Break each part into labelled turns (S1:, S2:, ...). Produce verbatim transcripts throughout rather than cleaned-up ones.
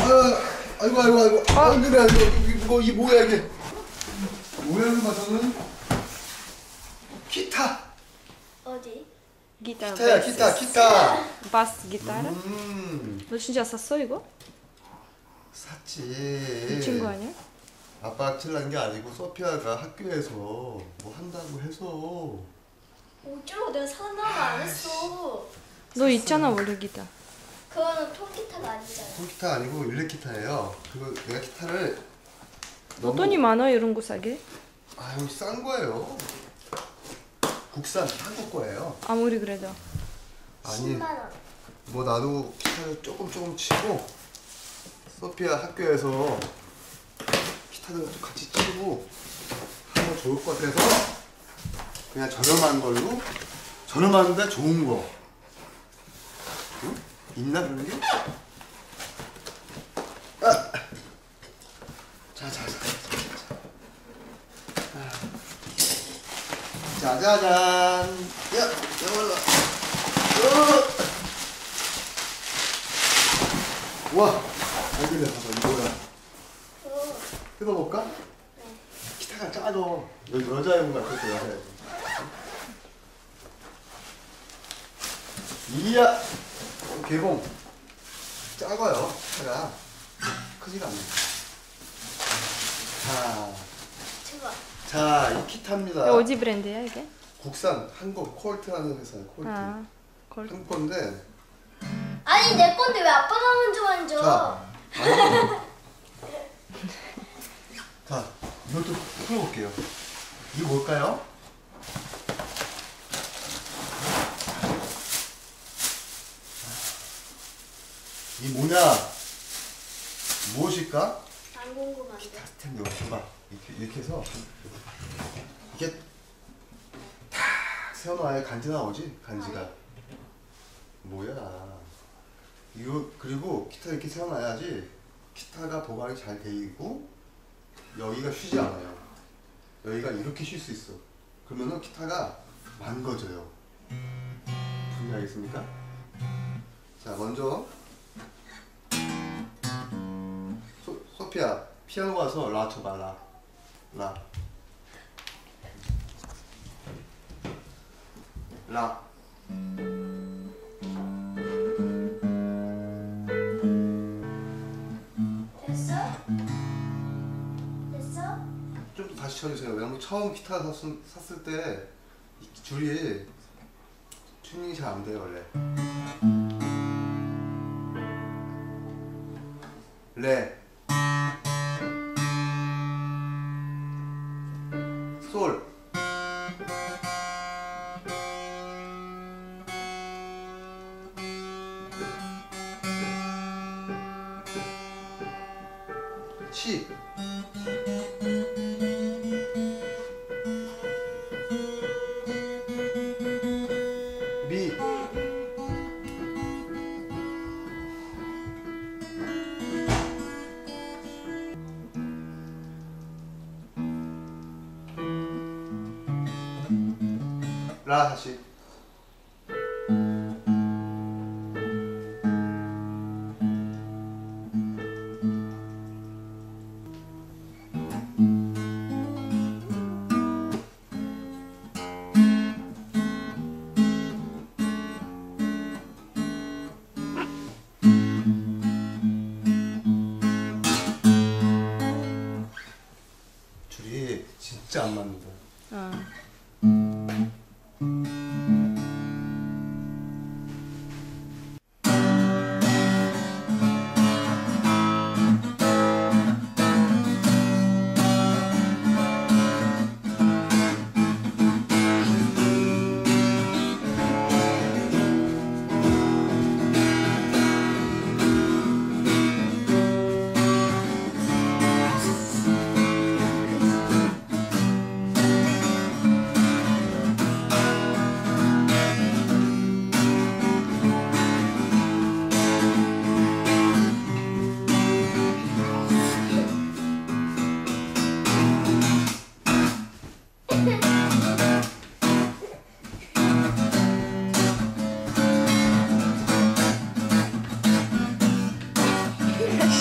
S1: 아이고 아이고 아이고. 아 그래 이거 이거 이 뭐야 이게? 모양을 봐서는 기타.
S2: 어디?
S3: 기타.
S1: 기타야 기타 기타.
S3: 바스 기타라?
S1: 음.
S3: 너 진짜 샀어 이거?
S1: 샀지.
S3: 미친 거 아니야?
S1: 아빠가 칠난 게 아니고 소피아가 학교에서 뭐 한다고 해서.
S2: 어쩌고 내가 사나마 안 했어.
S3: 너 있잖아 원래 기타.
S2: 그거는 통기타가 아니잖아.
S1: 통기타 아니고 일렉 기타예요. 그리고 내가 기타를
S3: 너 돈이 많아 이런 거 사게?
S1: 아유 싼 거예요. 국산 한국 거예요.
S3: 아무리 그래도.
S1: 아니
S2: 십만 원.
S1: 뭐 나도 기타를 조금 조금 치고 소피아 학교에서 기타도 같이 치고 하면 좋을 것 같아서 그냥 저렴한 걸로 저렴한데 좋은 거. 응? 있나 그런 게? 아! 자자자 짜자잔. 야, 야말라. 어. 와, 알겠네. 봐봐, 이거야.
S2: 어.
S1: 뜯어볼까?
S2: 네.
S1: 기타가 작아. 여기 여자애분 같아, 여자애분. 이야, 개봉. 작아요, 기타가. 크지가 않네. 자,
S2: 제발.
S1: 자, 이 기타입니다.
S3: 이거 어디 브랜드야 이게?
S1: 국산 한국 콜트라는 회사예요. 콜트.
S3: 아, 걸.
S1: 한국 건데.
S2: 아니 내 건데 왜 아빠가 먼저 만져?
S1: 자, 만져. 자, 이것도 풀어볼게요. 이게 뭘까요? 이 뭐냐? 무엇일까?
S2: 안 궁금한데.
S1: 기타 스탠드 봐봐. 이렇게 이렇게 해서 이게 탁 세워놔야 간지 나오지? 간지가. 뭐야? 이거 그리고 기타 이렇게 세워놔야지 기타가 보강이 잘 돼 있고 여기가 쉬지 않아요. 여기가 이렇게 쉴 수 있어. 그러면은 기타가 망가져요. 분명하겠습니까? 자, 먼저 소, 소피아 피아노 가서 라 쳐봐. 라 라. 라.
S2: 됐어? 됐어?
S1: 좀 더 다시 쳐주세요. 왜냐면 처음 기타 샀을, 샀을 때 이 줄이 튜닝이 잘 안 돼요 원래. 레, 솔, 시, 미, 라 다시. 줄이 진짜 안 맞는다.
S3: 아.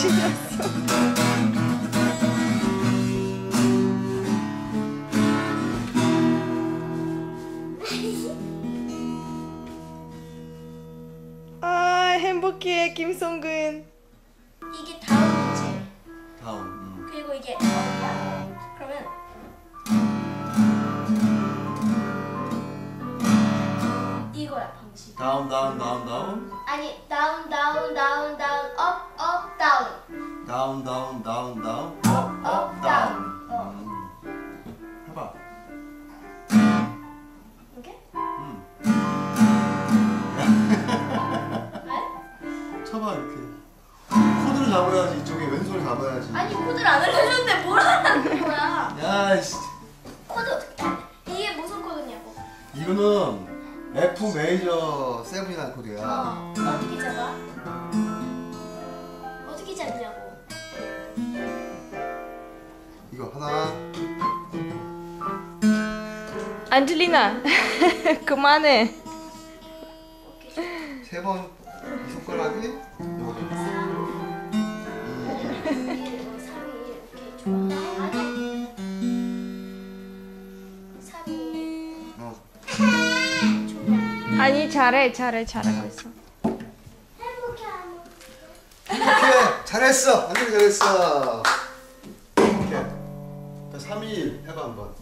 S3: 신났어. 아 행복해 김성근.
S2: 이게 다음이지.
S1: 다음. 음.
S2: 그리고 이게 업이야. 그러면 이거야 방식.
S1: 다운 다운 다운 다운.
S2: 아니 다운 다운 다운 다운 업 업 다운
S1: 다운 다운 다운 다운.
S2: 업 업 다운. 어.
S1: 음. 해봐.
S2: 이렇게?
S1: 음.
S2: 왜?
S1: 쳐봐 이렇게. 코드를 잡아야지. 이쪽에 왼손을 잡아야지.
S2: 아니 코드를 안 알려줬는데 뭘 하라는 거야?
S1: 야이씨.
S2: 코드 어떻게 해? 이게 무슨 코드냐고?
S1: 이거는 F 메이저 세븐이라는 코드야.
S2: 어. 어떻게 잡아? 어떻게 잡냐고?
S1: 이거 하나.
S3: 안젤리나 그만해.
S2: 오케이.
S1: 세 번 이 손가락이 여기. 어.
S3: 아니 잘해 잘해 잘하고 있어.
S1: 오케이 잘했어. 안젤리 잘했어. 오케이. 삼, 이, 일 해봐 한번.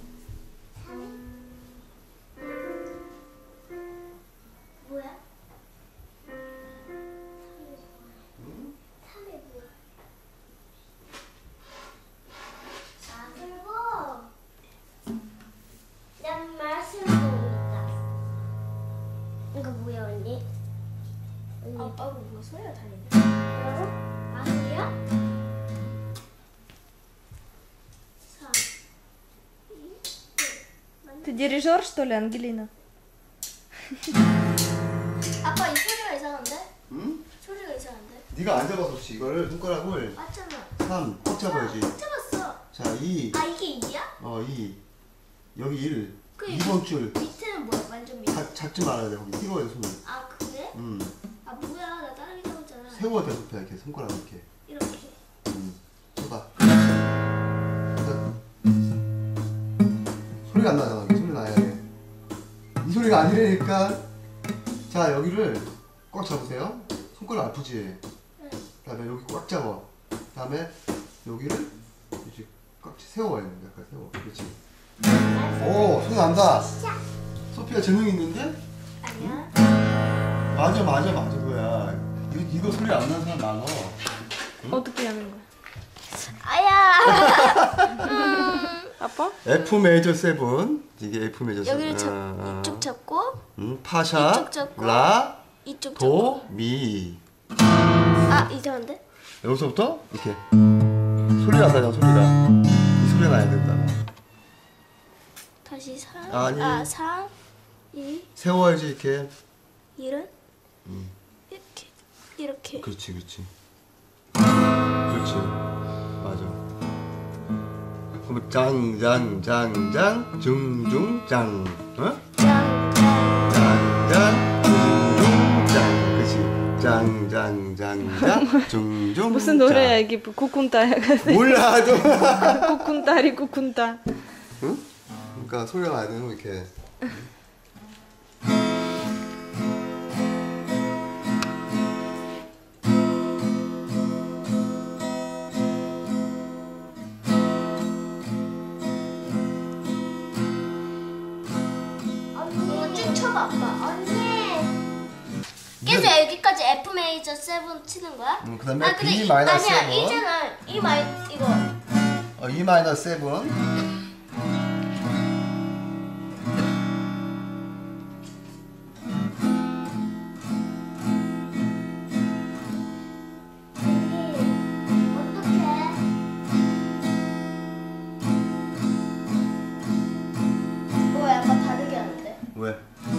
S2: 뭐야?
S1: 응?
S2: 난 말씀 모르겠다. 이거 뭐야 언니? 아빠가 뭔가 소리가 다른데. 뭐라고? 마술이야? 사.
S3: Ты дирижер, что ли, Ангелина?
S2: 아빠 이 소리가 이상한데?
S1: 응?
S2: 소리가 이상한데?
S1: 네가 안 잡아서 그렇지. 이거를 손가락을
S2: 맞잖아.
S1: 삼 꼭 잡아야지.
S2: 잡았어.
S1: 자, 이.
S2: 아 이게 이야?
S1: 어, 이. 여기 일.
S2: 그
S1: 이 번 줄.
S2: 밑에는 뭐야? 완전 밑에.
S1: 작, 작지 말아야 돼. 거기 띄워야 돼, 손을.
S2: 아 그래?
S1: 음.
S2: 아 뭐야? 나 따라하기라고 했잖아.
S1: 세워야 돼, 손 이렇게. 손가락 이렇게.
S2: 이렇게.
S1: 음. 해봐. 자. 소리가 안 나잖아. 이 소리 나야 돼. 이 소리가 아니라니까. 자, 여기를 꽉 잡으세요. 손가락 아프지?
S2: 응.
S1: 그다음에 여기 꽉 잡아. 그다음에 여기를 이제 꽉 세워야 돼. 약간 세워. 그렇지. 오, 소리 난다. 소피가 재능 있는데?
S2: 아니야.
S1: 맞아, 맞아, 맞아, 그거야. 이거, 이거 소리 안 나는 사람 많어.
S3: 어떻게 하는 거야?
S2: 아야.
S3: 아빠?
S1: F 메이저 세븐. 이게 F 메이저 세븐.
S2: 여기를 잡
S1: 아, 아.
S2: 이쪽 잡고
S1: 음, 파샤,
S2: 이쪽 잡고.
S1: 라,
S2: 이쪽 잡고.
S1: 도, 미.
S2: 아 이상한데?
S1: 여기서부터 이렇게 소리가 나잖아, 소리가. 이 소리가 나야 된다.
S2: 다시 사.
S1: 아니.
S2: 아 사. 이.
S1: 세워야지 이렇게.
S2: 일은
S1: 음.
S2: 이렇게 이렇게.
S1: 그렇지, 그렇지. 그렇지. 맞아. 그럼 장, 장, 장, 장, 중, 중, 장. 어?
S2: 짱.
S1: 장, 장, 중, 중, 장. 그렇지. 장, 장, 장, 장, 중, 중.
S3: 무슨 노래야 이게? 쿠쿤타 해가지고.
S1: 몰라, 좀.
S3: 쿠쿤타리 쿠쿤타.
S1: 응? 그러니까 소리가 나야 되는 거 이렇게.
S2: 언니 쭉 쳐봐 아빠. 언니. 계속 여기까지 F 메이저 세븐 치는 거야?
S1: 음, 그다음에
S2: 아, 근데
S1: B
S2: 이-
S1: 마이너스
S2: 아니야
S1: 세븐.
S2: 이잖아. 이 마이 이거.
S1: 어, E 마이너스 세븐.
S2: 뭐 약간 다르게 하는데?
S1: 왜?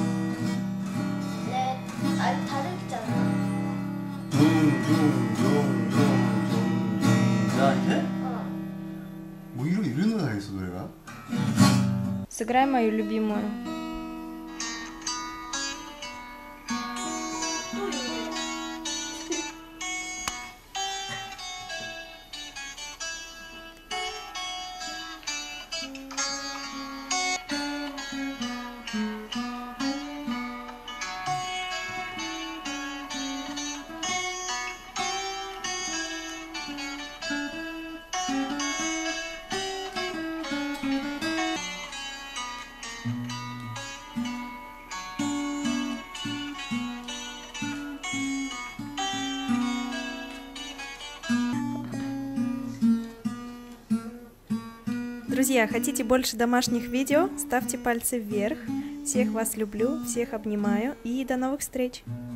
S2: 네, 아니 다르잖아.
S1: 중, 중, 중, 중, 중, 중. 자, 이렇게?
S2: 어.
S1: 뭐 이런 이런 노래가 있어 노래가?
S3: Сыграй мою любимую.
S2: 또 이거.
S3: Друзья, хотите больше домашних видео? Ставьте пальцы вверх. Всех вас люблю, всех обнимаю и до новых встреч!